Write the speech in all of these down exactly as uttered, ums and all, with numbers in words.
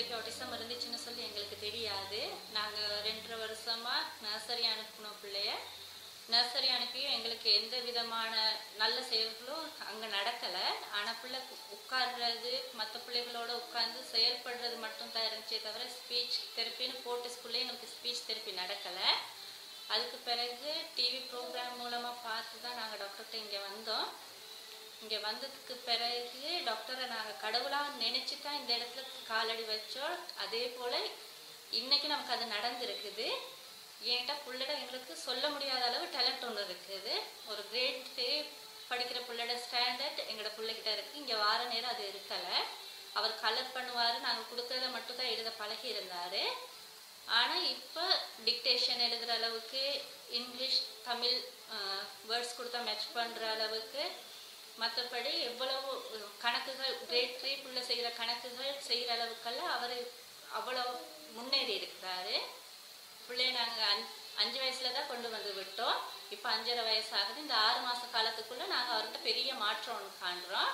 பிள்ளைக்கு ஆட்டிசம் இருந்துச்சுன்னு சொல்லி எங்களுக்கு தெரியாது. நாங்கள் ரெண்டரை வருஷமாக நர்சரி அனுப்பினோம் பிள்ளைய. நர்சரி அனுப்பியும் எங்களுக்கு எந்த விதமான நல்ல செயல்களும் அங்கே நடக்கலை. ஆனால் பிள்ளை உட்கார்றது, மற்ற பிள்ளைகளோட உட்கார்ந்து செயல்படுறது மட்டும் தான் இருந்துச்சே தவிர ஸ்பீச் தெரப்பின்னு போட்ட ஸ்கூல்லே எங்களுக்கு ஸ்பீச் தெரப்பி நடக்கலை. அதுக்கு பிறகு டிவி ப்ரோக்ராம் மூலமாக பார்த்து தான் நாங்கள் டாக்டர்கிட்ட இங்கே வந்தோம். இங்கே வந்ததுக்கு பிறகு டாக்டரை நாங்கள் கடவுளாக நினச்சி தான் இந்த இடத்துல காலடி வச்சோம். அதே போல் இன்றைக்கி நமக்கு அது நடந்துருக்குது. ஏன்ட்டா பிள்ளைட எங்களுக்கு சொல்ல முடியாத அளவு டேலண்ட் ஒன்று இருக்குது. ஒரு கிரேட் த்ரீ படிக்கிற பிள்ளைட ஸ்டாண்டர்ட் எங்களோட பிள்ளைகிட்ட இருக்குது. இங்கே வார நேரம் அது இருக்கலை. அவர் கலர் பண்ணுவார், நாங்கள் கொடுக்குறத மட்டும் தான் எழுத பழகி இருந்தார். ஆனால் இப்போ டிக்டேஷன் எழுதுகிற அளவுக்கு, இங்கிலீஷ் தமிழ் வேர்ட்ஸ் கொடுத்தா மேட்ச் பண்ணுற அளவுக்கு, மற்றபடி எவ்வளவு கணக்குகள் கிரேட் த்ரீ பிள்ளை செய்கிற கணக்குகள் செய்கிற அளவுக்கெல்லாம் அவர் அவ்வளோ முன்னேறி இருக்கிறாரு. பிள்ளைய நாங்கள் அஞ் அஞ்சு வயசில் தான் கொண்டு வந்து விட்டோம். இப்போ அஞ்சரை வயசு ஆகுது. இந்த ஆறு மாத காலத்துக்குள்ளே நாங்கள் அவர்கிட்ட பெரிய மாற்றம் ஒன்று காண்றோம்.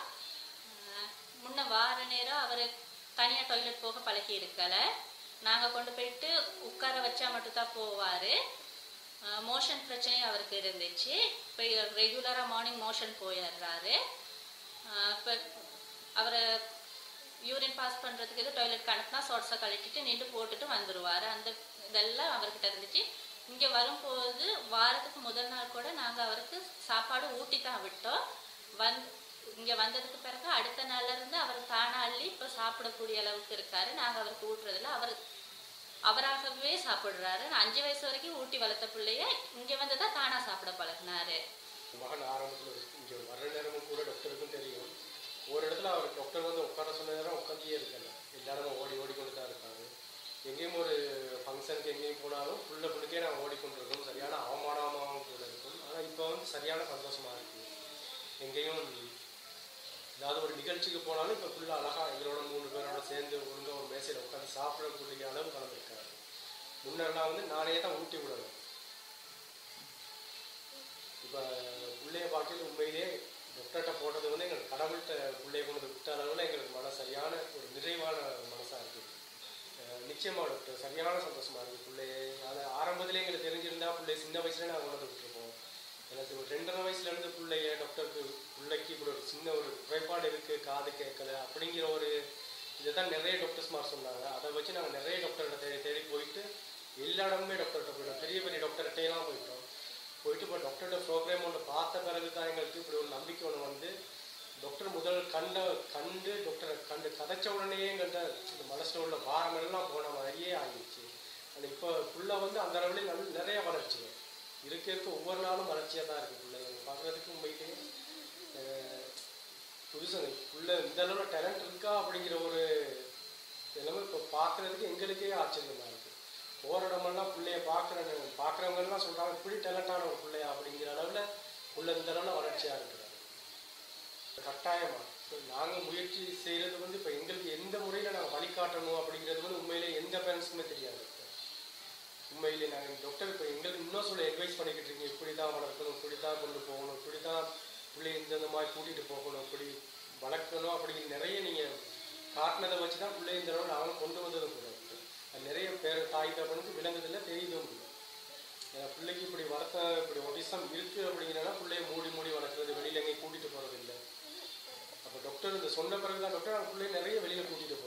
முன்ன வார நேரம் அவர் தனியாக டாய்லெட் போக பழகி இருக்கலை. நாங்கள் கொண்டு போயிட்டு உட்கார வச்சா மட்டும்தான் போவார். மோஷன் பிரச்சனையும் அவருக்கு இருந்துச்சு. இப்போ ரெகுலராக மார்னிங் மோஷன் போயிடுறாரு. இப்போ அவரை யூரின் பாஸ் பண்ணுறதுக்கு எதுவும் டாய்லெட்க்கு அனுப்புனா ஷார்ட்ஸை கழட்டிட்டு நின்று போட்டுட்டு வந்துடுவார். அந்த இதெல்லாம் அவர்கிட்ட இருந்துச்சு. இங்கே வரும்போது வாரத்துக்கு முதல் நாள் கூட நாங்கள் அவருக்கு சாப்பாடு ஊட்டி தான் விட்டோம். வந் இங்கே வந்ததுக்கு பிறகு அடுத்த நாள்லேருந்து அவர் தானா அள்ளி இப்போ சாப்பிடக்கூடிய அளவுக்கு இருக்காரு. நாங்கள் அவருக்கு ஊட்டுறதில்ல, அவர் அவராகவே சாப்பிட்றாரு. அஞ்சு வயசு வரைக்கும் ஊட்டி வளர்த்த பிள்ளைய இங்கே வந்து தான் தானாக சாப்பிட பழகினாரு. மகன் ஆரம்பத்தில் இங்கே வர்ற நேரமும் கூட டாக்டருக்கும் தெரியும். ஒரு இடத்துல அவர் டாக்டர் வந்து உட்கார சொன்ன நேரம் உட்காந்தியே இருக்கல. எல்லாரும் ஓடி ஓடி கொண்டு தான் இருக்காரு. எங்கேயும் ஒரு ஃபங்க்ஷனுக்கு எங்கேயும் போனாலும் புள்ள பிள்ளைக்கே நாங்கள் ஓடிக்கொண்டிருக்கோம். சரியான அவமானமாகவும் கூட இருக்கும். ஆனால் இப்போ வந்து சரியான சந்தோஷமாக இருக்குது. எங்கேயும் ஏதாவது ஒரு நிகழ்ச்சிக்கு போனாலும் இப்போ ஃபுல்லாக அழகாக எங்களோட மூணு பேரோட சேர்ந்து ஒழுங்காக ஒரு மேசையில் உட்காந்து சாப்பிடக்கூடிய அளவு கலந்துருக்காரு. முன்னெல்லாம் வந்து நானே தான் ஊட்டி விடணும். இப்போ பிள்ளைய பார்க்கல உண்மையிலே டாக்டர்கிட்ட போட்டது வந்து எங்களுக்கு கடவுள்கிட்ட பிள்ளைய கொண்டு விட்ட அளவில் எங்களுக்கு மன சரியான ஒரு நிறைவான மனசாக இருக்குது. நிச்சயமாக டாக்டர் சரியான சந்தோஷமாக இருக்குது. பிள்ளைய அது ஆரம்பத்திலே எங்களுக்கு தெரிஞ்சிருந்தா பிள்ளை சின்ன வயசுலேயே நாங்கள் கொண்டு விட்டுருப்போம். எனக்கு ஒரு ரெண்டரை வயசுலேருந்து பிள்ளைய டாக்டருக்கு பிள்ளைக்கு இப்படி ஒரு சின்ன ஒரு குறைபாடு இருக்குது, காது கேட்கல அப்படிங்கிற ஒரு இதை தான் நிறைய டாக்டர்ஸ்மார் சொன்னாங்க. அதை வச்சு நாங்கள் நிறைய டாக்டர்கிட்ட தேடி தேடி போயிட்டு எல்லா இடமுமே டாக்டர்கிட்ட போயிட்டோம். பெரிய பெரிய டாக்டர்கிட்டையெல்லாம் போயிட்டோம். போயிட்டு இப்போ டாக்டரோட ப்ரோக்ராம் ஒன்று பார்த்த பிறகு தான் எங்களுக்கு இப்படி ஒரு நம்பிக்கை ஒன்று வந்து டாக்டர் முதல் கண்ட கண்டு டாக்டரை கண்டு கதைச்ச உடனேயே எங்கள்கிட்ட இந்த மனசில் உள்ள பாரமெல்லாம் போன மாதிரியே ஆகிடுச்சு. ஆனால் இப்போ பிள்ளை வந்து அந்த அளவுலேயே நல்ல நிறைய வளர்ச்சி இருக்க இருக்க ஒவ்வொரு நாளும் வளர்ச்சியாக தான் இருக்குது. பிள்ளை பார்க்குறதுக்கு போயிட்டு புதுசாக பிள்ளை இந்த அளவில் டேலண்ட் இருக்கா அப்படிங்கிற ஒரு எல்லாமே இப்போ பார்க்குறதுக்கு எங்களுக்கே ஆச்சரியமாக இருக்குது. போகிற இடமெல்லாம் பிள்ளைய பார்க்குற பார்க்குறவங்கலாம் சொல்கிறாங்க இப்படி டேலண்டான ஒரு பிள்ளையா அப்படிங்கிற அளவில் பிள்ளை இந்த அளவில் வளர்ச்சியாக இருக்கிறாங்க. கட்டாயமாக ஸோ நாங்கள் முயற்சி செய்கிறது வந்து இப்போ எங்களுக்கு எந்த முறையில் நாங்கள் வழிகாட்டணும் அப்படிங்கிறது வந்து உண்மையிலே எந்த பேரண்ட்ஸுக்குமே தெரியாது. உண்மையிலே நாங்கள் டாக்டர் இப்போ எங்களுக்கு இன்னும் சொல்ல அட்வைஸ் பண்ணிக்கிட்டு இருக்கீங்க, இப்படி தான் வளர்க்கணும், இப்படி தான் கொண்டு போகணும், இப்படி தான் பிள்ளைய இந்த மாதிரி கூட்டிகிட்டு போகணும், இப்படி வளர்க்கணும் அப்படிங்கிற நிறைய நீங்கள் காட்டினதை வச்சு தான் பிள்ளைய இந்த அளவு நாங்களும் கொண்டு வந்ததும் கூட அது நிறைய பேர் தாய் தப்பனுக்கு விளங்குதில்லை, தெரியுதும் இல்லை. ஏன்னா பிள்ளைக்கு இப்படி வளர்த்த இப்படி ஒடிசம் இருக்குது அப்படிங்கிறனா பிள்ளைய மூடி மூடி வளர்க்குறது, வெளியில் எங்கேயும் கூட்டிகிட்டு போகிறது இல்லை. அப்போ டாக்டர் இந்த சொன்ன பிறகு தான் டாக்டர் நாங்கள் பிள்ளைய நிறைய வெளியில் கூட்டிகிட்டு